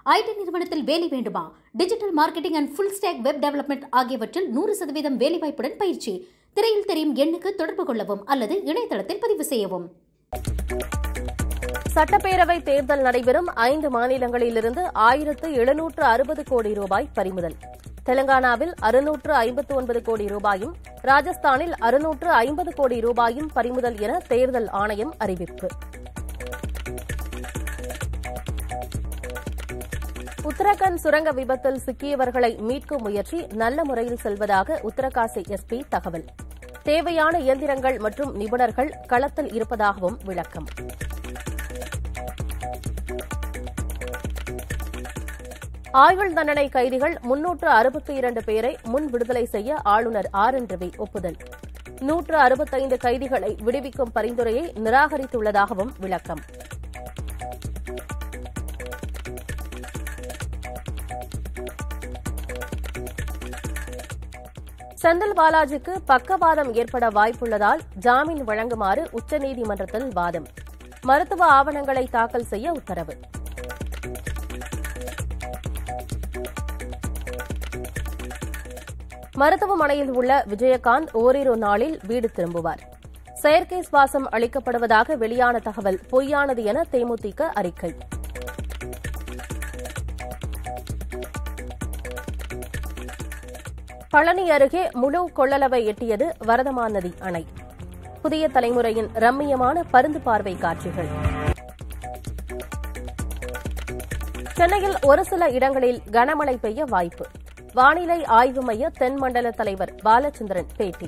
ID நிறுவனத்தில் வேலை வேண்டுமா? Digital marketing and full stack web development ஆகியவற்றில் 100% வேலைவாய்ப்புடன் பயிற்சி. திரையில் தெரியும் எண்ணுக்கு தொடர்பு கொள்ளவும் அல்லது இணையதளத்தில் பதிவு செய்யவும். சட்டப்பேரவை தேர்தல் நடைபெறும் 5 மாநிலங்களிலிருந்து 1760 கோடி ரூபாய் பறிமுதல். தெலங்கானாவில் 659 கோடி ரூபாயும், ராஜஸ்தானில் 650 கோடி ரூபாயும் பறிமுதல் என தேர்தல் ஆணையம் அறிவிப்பு. உத்தரகாண்ட் சுரங்க விபத்தில் சிக்கியவர்களை மீட்கும் முயற்சி நல்ல முறையில் செல்வதாக உத்தரகாசி எஸ்பி தகவல். தேவையான இயந்திரங்கள் மற்றும் நிபுணர்கள் களத்தில் இருப்பதாகவும் விளக்கம். ஆயுள் தண்டனை கைதிகள் 362 பேரை முன் விடுதலை செய்ய ஆளுநர் RN ரவி ஒப்புதல். 165 கைதிகளை விடுவிக்கும் பரிந்துரையை நிராகரித்துள்ளதாகவும் விளக்கம். செந்தில் பாலாஜிக்கு பக்கவாதம் ஏற்பட வாய்ப்புள்ளதால் ஜாமீன் வழங்குமாறு உச்சநீதிமன்றத்தில் வாதம். மருத்துவ ஆவணங்களை தாக்கல் செய்ய உத்தரவு. மருத்துவமனையில் உள்ள விஜயகாந்த் ஓரிரு நாளில் வீடு திரும்புவார். செயற்கை சுவாசம் அளிக்கப்படுவதாக வெளியான தகவல் பொய்யானது என தேமுதிக அறிக்கை. பழனி அருகே முழு கொள்ளளவை எட்டியது வரதமான் நதி அணை. புதிய தலைமுறையின் ரம்மியமான பருந்து பார்வை காட்சிகள். சென்னையில் ஒரு சில இடங்களில் கனமழை பெய்ய வாய்ப்பு. வானிலை ஆய்வு மைய தென்மண்டல தலைவர் பாலச்சந்திரன் பேட்டி.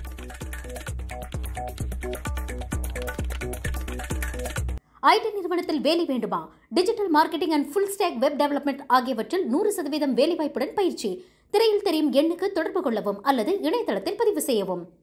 ஐடி நிறுவனத்தில் வேலை வேண்டுமா? Digital marketing and full stack web development ஆகியவற்றில் 100% வேலைவாய்ப்புடன் பயிற்சி. திரையில் தெரியும் எண்ணுக்கு தொடர்பு கொள்ளவும் அல்லது இணையதளத்தில் பதிவு செய்யவும்.